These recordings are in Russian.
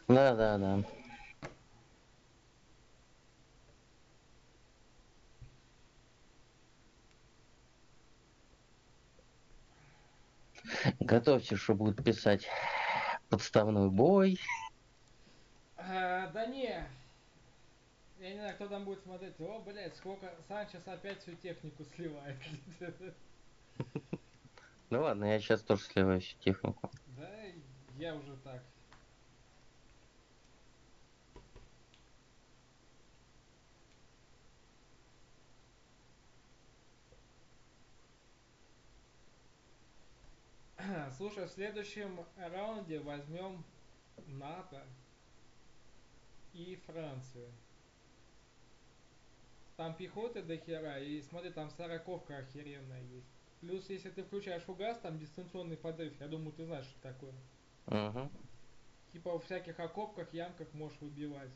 Да, да, да. Готовьте, что будут писать подставной бой. Да не, я не знаю, кто там будет смотреть. О, блядь, сколько Санчес опять всю технику сливает. Ну ладно, я сейчас тоже сливаю всю технику. Да, я уже так. Слушай, в следующем раунде возьмем НАТО и Францию. Там пехоты до хера, и смотри, там сороковка охеренная есть. Плюс, если ты включаешь фугас, там дистанционный подрыв. Я думаю, ты знаешь, что такое. Угу. Типа во всяких окопках, ямках можешь выбивать.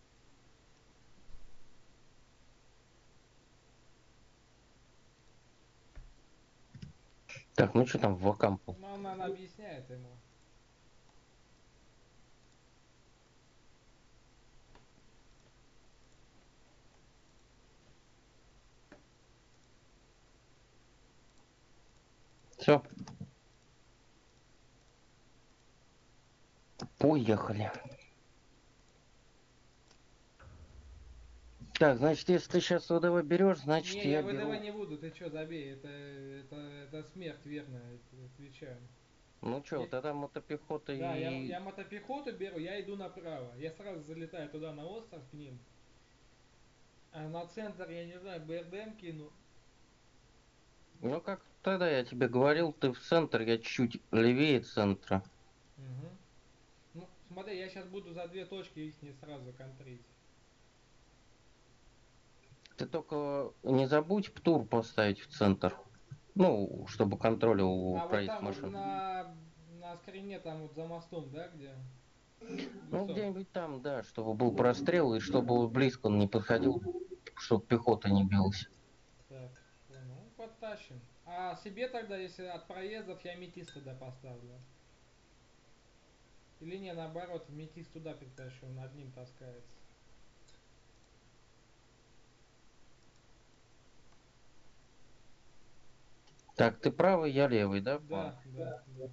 Так, ну что там в Вакампу? Ну, она объясняет ему. Все, поехали. Так, значит, если ты сейчас ВДВ берешь, значит, Не, я я ВДВ беру... не буду, ты чё, забей, это смерть, верно, отвечаю. Ну что, Я- тогда мотопехота да, и... я мотопехоту беру, я иду направо. Я сразу залетаю туда на остров к ним. А на центр, я не знаю, БРДМ кину. Ну, как тогда я тебе говорил, ты в центр, я чуть левее центра. Мгм. Ну, смотри, я сейчас буду за две точки их не сразу контрить. Ты только не забудь ПТУР поставить в центр. Ну, чтобы контролил А вот проезд там вот машин. на скрине, там вот за мостом, да, где Ну, высок? где-нибудь там, да, чтобы был прострел и чтобы близко он не подходил, чтобы пехота не билась. Так, понял. Ну, подтащим. А себе тогда, если от проездов, я метис тогда поставлю. Или не, наоборот, метис туда притащу, он одним таскается. Так, ты правый, я левый, да, понял? Да, да, да.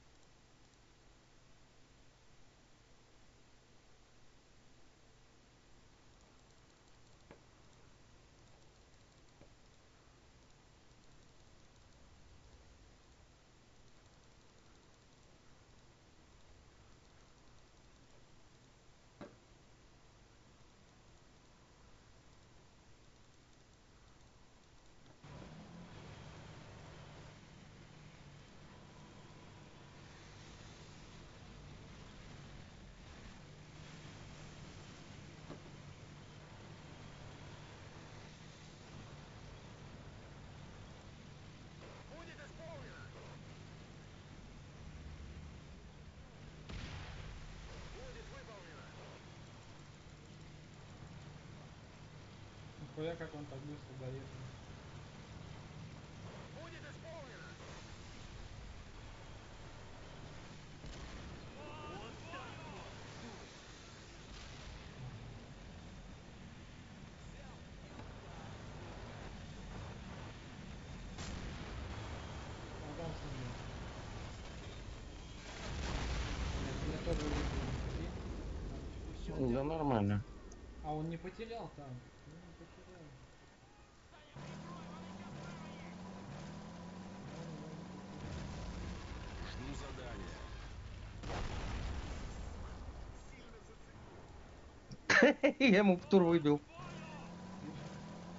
Нихуя, как он так быстро доехал. Адам с ними. Блять, меня тоже выбили, прикинь. Да нормально. А он не потерял танк. Ну, не потерял. Да, его не потерял. Жду задания. Я ему ПТУР выбил. Отлично.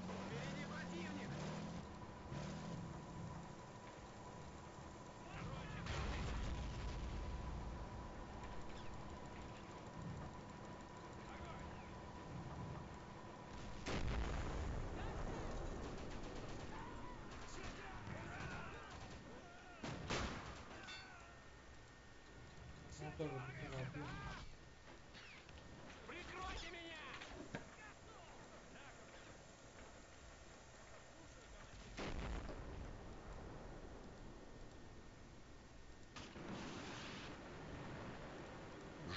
Он тоже потерял пушку.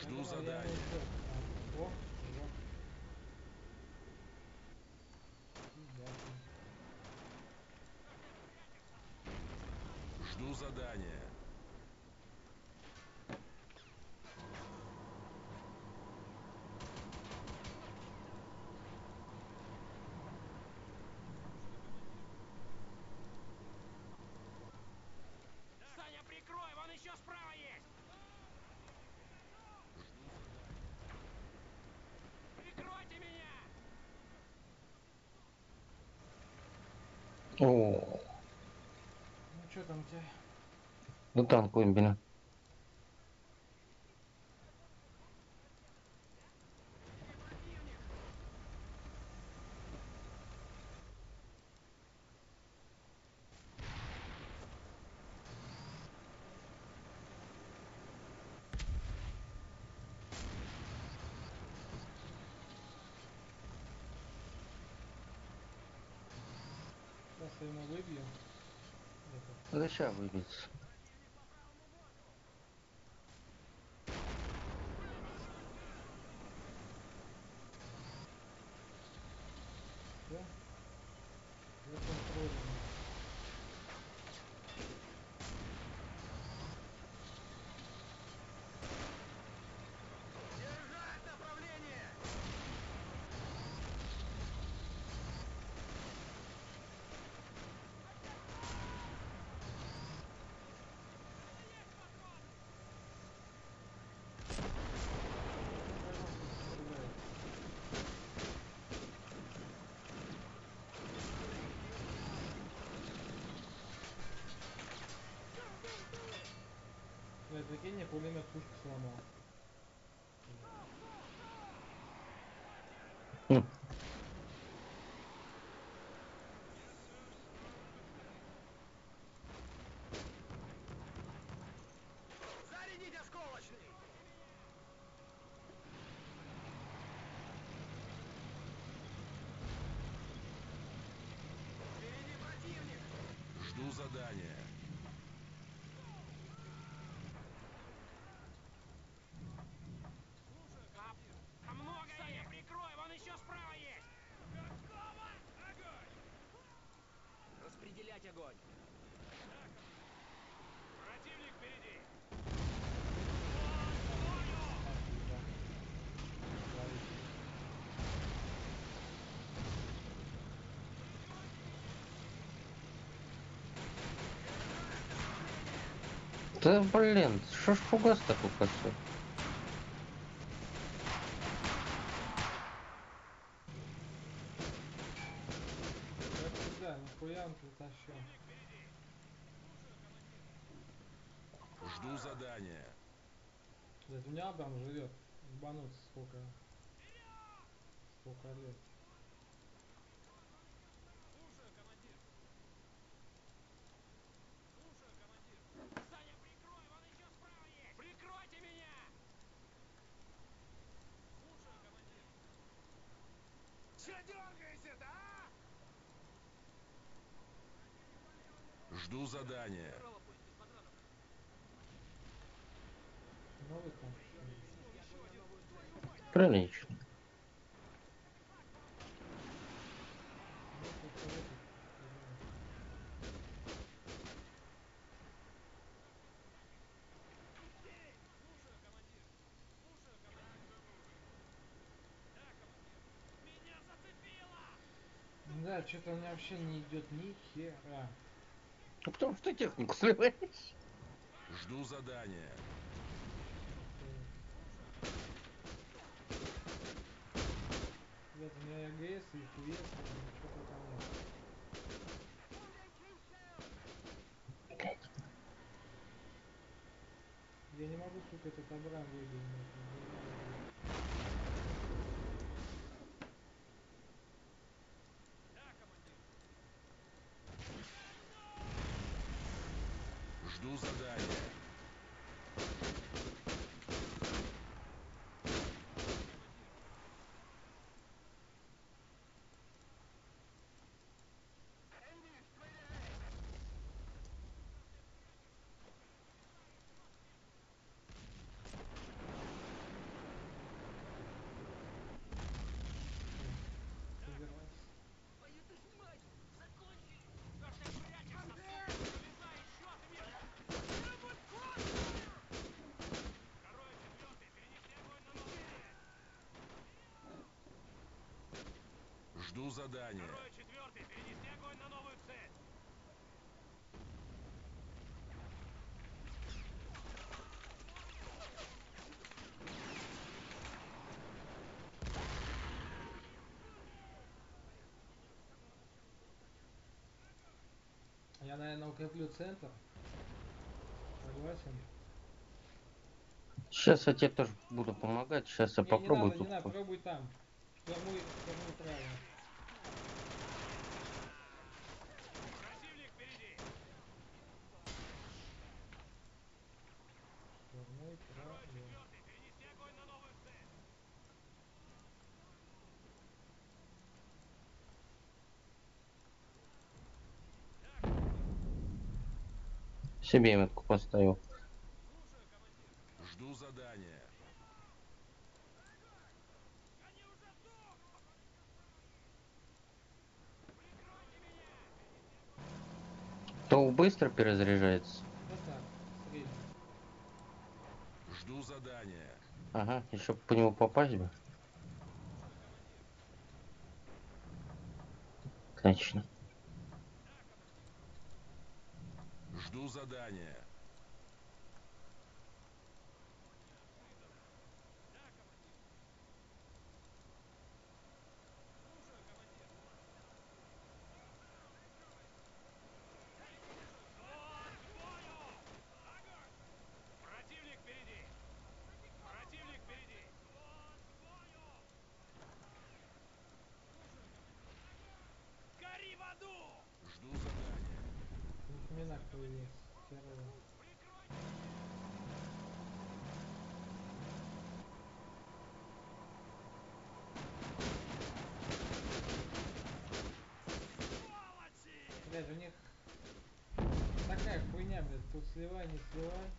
Жду Я не задания. жду. О, ждёт. Ясно. Жду задания. Саня, прикрой, вон еще справа есть! Прикройте меня! О, Ну что там у тебя? ну танк выбили. Сейчас я ему выбью. Это. Да сейчас выбьется. Все. Я контролирую. Держать направление! Блядь, прикинь, я пулемет пушку сломал. Хм. Зарядить осколочный! Впереди противник! Жду задания. Много Саня, прикрой, вон еще справа есть! Готово! Огонь! Распределять огонь! Противник впереди! Да блин, что ж фугас такой косой? Как всегда, нихуя он притащил. Жду задания. Блядь, у меня Абрам живет. Ебануться сколько лет. Саня, прикрой, вон еще справа есть! Прикройте меня! Че дергаешься, да? Жду задания. Здорово, поезд без патронов. Новый танк, что ли? Еще один, твою мать! Прилично. Ну, только этот, блядь. Меня зацепило! Да, что-то у меня вообще не идет ни хера. Ну, потому что технику сливаешь. Жду задания. Ребят, у меня и АГС, и ФС, ничего пока нет. Блять. Я не могу, сука, этот Абрам выбить, блядь, нихуя. Жду задания. Жду задания. Второй, четвертый, перенести огонь на новую цель. Я, наверное, укреплю центр. Согласен. Сейчас я тебе тоже буду помогать. Сейчас я Не, попробую не тут. надо, пробуй там. Штурмуй правильно. Противник впереди. Штурмуй Второй, правильно. четвертый, перенести огонь на новую цель. Себе метку поставил. Слушаю, командир. Жду задания. Они уже тут! Прикройте меня! То быстро перезаряжается. Вот так. Средний. Жду задания. Ага, еще по нему попасть бы. Отлично. Жду задания. Слушаю, командир. Взвод, к бою! Огонь! Противник впереди! Противник впереди! Взвод, к бою! Слушаю, командир. Гори в аду! Жду задания. Минак появился. Первого. Сволочи! Блядь, у них такая хуйня, блядь. Тут сливай, не сливай.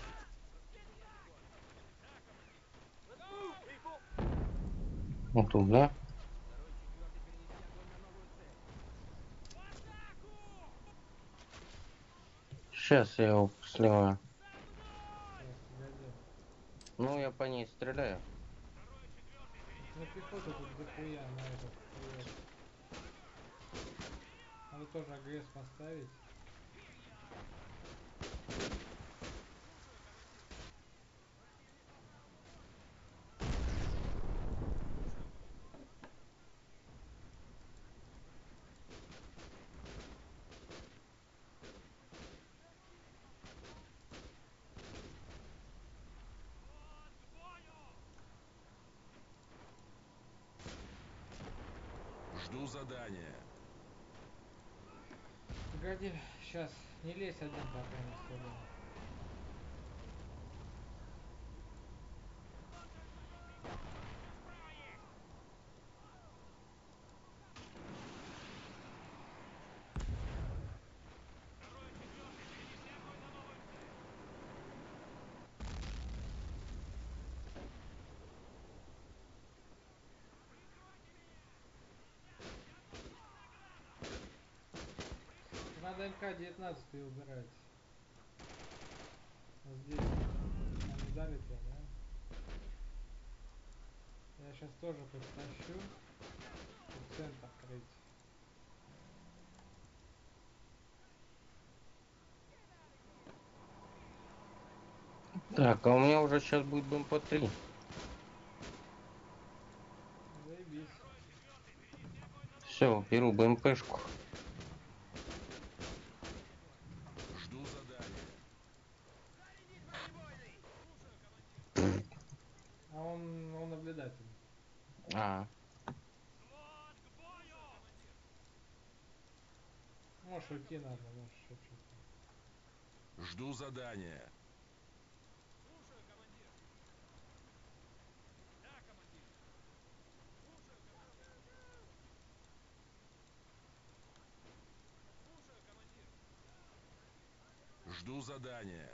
Вот тут, да? В атаку! Сейчас я его сливаю. За мной! Сейчас, погоди. Ну, я по ней стреляю. Второй, четвертый, перенести Ну огонь пехоту на тут новую цель. дохуя на этот хуяк. Надо тоже АГС поставить. Взвод, к бою! Жду задания. Погоди, сейчас. Не лезь один пока не стреляй. Справа есть! Второй, четвертый, перенести огонь на новую цель. Надо МК-19 убирать. Вот здесь. Они дали тебя, да? Я сейчас тоже подтащу. И центр крыть. Так, а у меня уже сейчас будет БМП-3. Заебись. Все, беру БМПшку. Жду задания. А он наблюдатель. А, Взвод, к бою! Можешь уйти надо, можешь еще что-то. Жду задания. Слушаю, командир. Да, командир. Слушаю, командир. Слушаю, командир. Жду задания.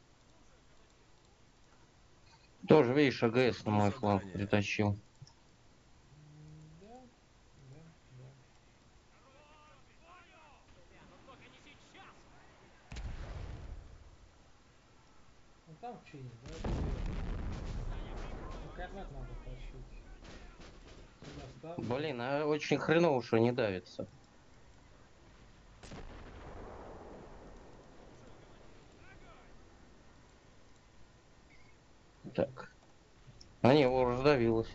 тоже, видишь, АГС на Жду мой фланг задания. притащил. Да, да, да. Взвод, к бою! Ну только не сейчас! Ну там чинит, да? Ну, кармет надо тащить. Сюда там. Блин, а очень хреново, что не давится. Так. А не, его раздавилось.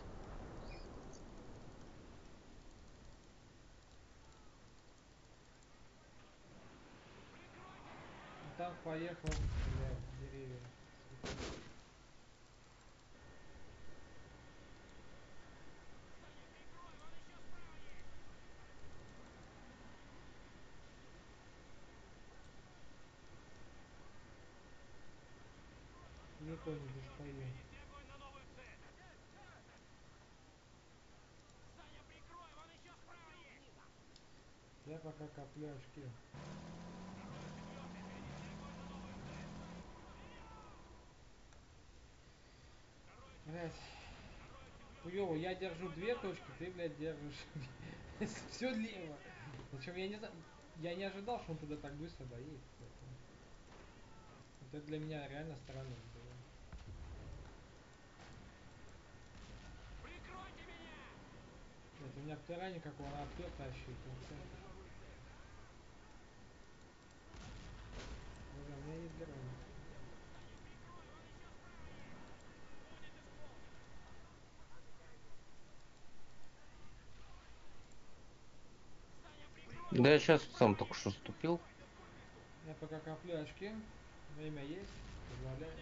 Там поехал, блядь, деревья. Никого не достаю. Вести огонь на новую цель. Саня, прикрой, вон еще справа есть. Я пока коплю очки. Блять. Хуёво, я держу две точки, ты, блядь, держишь все лево. Причем я не знаю, я не ожидал, что он туда так быстро доедет. Поэтому. Вот это для меня реально странно было. Прикройте меня! Блять, у меня вторая никакого рапе тащит. Боже, у меня есть герой. Да я сейчас сам только что вступил. Я пока коплю очки. Время есть, позволяет.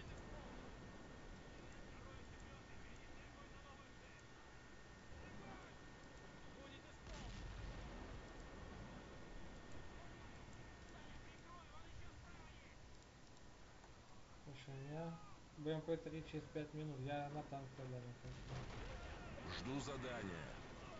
Слушай, у меня БМП-3 через 5 минут. Я на танк тогда не хочу. Жду задания.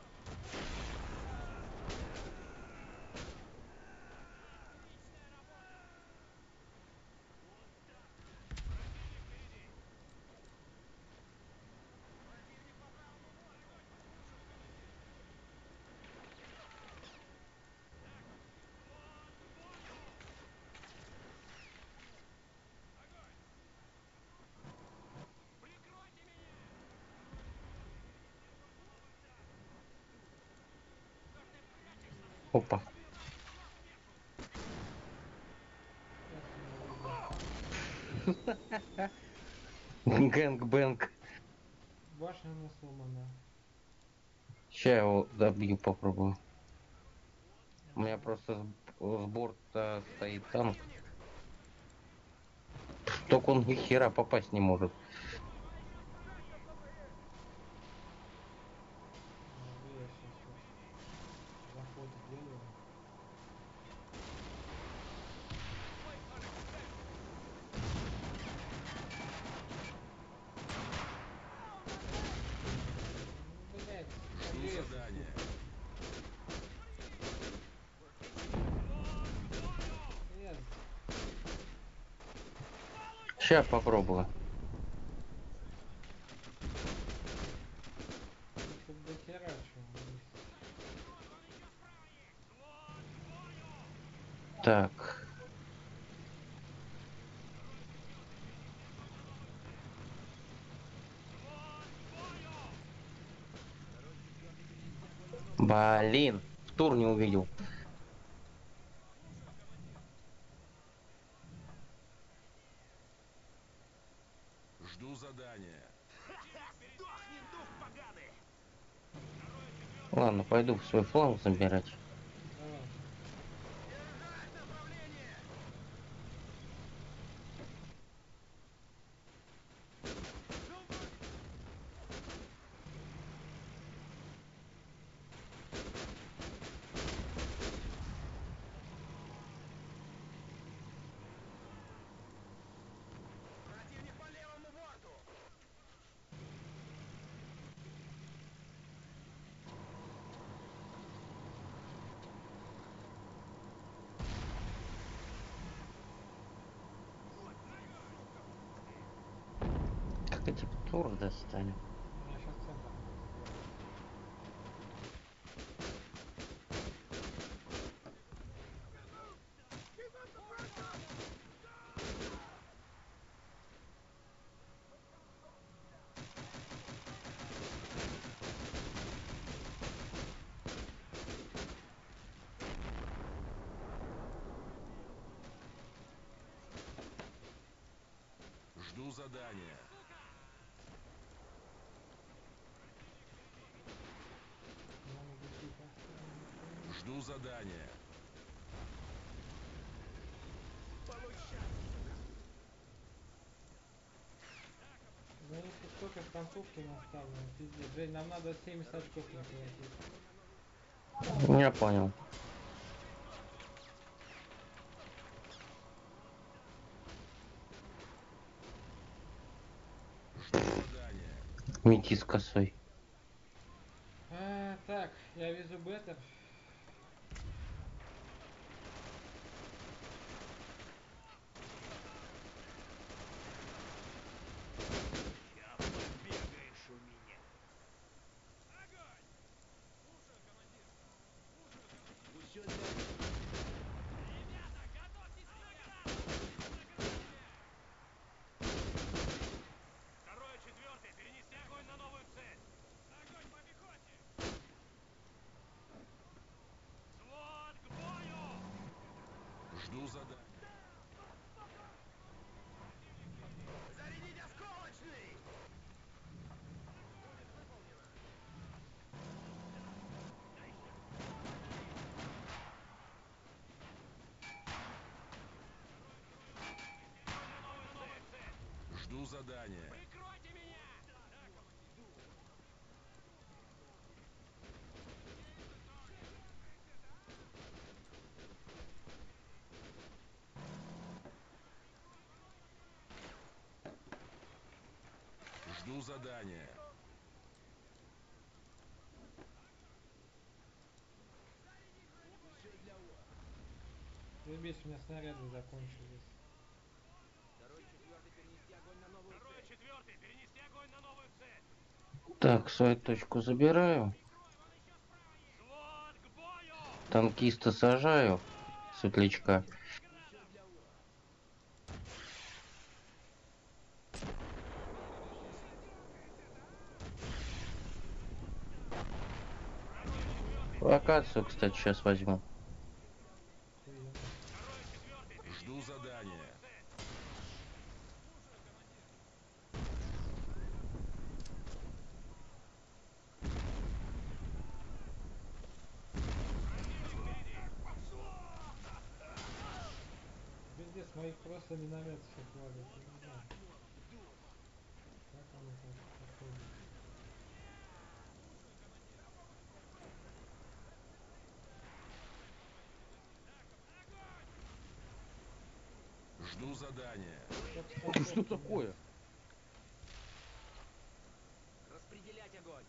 Опа. Гэнг-бэнг. Башня у нас сломана. Сейчас я его добью, попробую. У меня просто с борта стоит танк. Только он ни хера попасть не может. Я сейчас заход сделаю. Ну, блять, Жду задания. Нет, Сейчас попробую. тут до хера чё. Так. Блин, в тур не увидел. Жду задания. Сдохни, дух поганый! Ладно, пойду в свой фланг забирать. Давай. Держать направление! Противник по левому борту! Как эти тур достанем? У меня сейчас центр. Жду задания. Нам иди тихо. Жду задания. За них тут столько станцовки наставлено, пиздец. Жень, нам надо 70 очков наколотить. Я понял. Жду задания. Метис косой. Так, я везу беттер. Ща побегаешь у меня. Огонь! Слушаю, командир. Слушаю, командир. Ребята, готовьтесь к наградам! Второй и четвертый, перенести огонь на новую цель. Огонь по пехоте! Взвод к бою! Жду задания. Зарядить осколочный! Жду задания. Прикройте меня! Да, командир. Жду задания. Заебись, у меня снаряды закончились. Второй, четвертый, перенести огонь на новую цель. Второй, четвертый, перенести огонь на новую цель. Так, свою точку забираю. Взвод к бою! Танкиста сажаю. Светлячка. Локацию, кстати, сейчас возьму. Охуенно. Жду задания. Пиздец, моих просто миномет всех валит. Я не знаю. Как оно так проходит. Жду задания. Как Что станцовки, такое? блядь. Распределять огонь.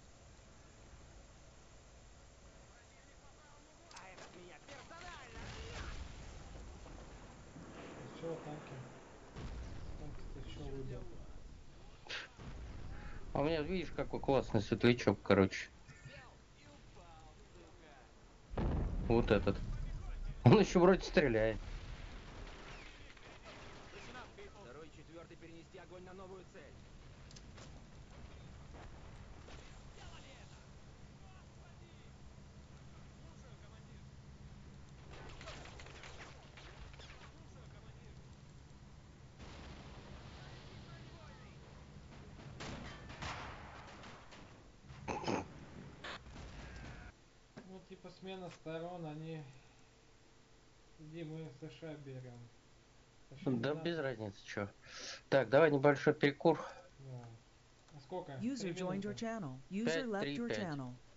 А этот меня персонально! Ты чё, танки? Танки, ты чё выбил? А у меня, видишь, какой классный светлячок, короче. Взял и упал, сука. Вот этот. Он еще вроде стреляет. Второй, четвертый, перенести огонь на новую цель. Ну, типа смена сторон, они... Иди, мы США берем. США не Да надо. без разницы, что. Так, давай небольшой перекур. Да. А сколько? User 3 joined your минуты. channel. User left your 5-3-5. channel.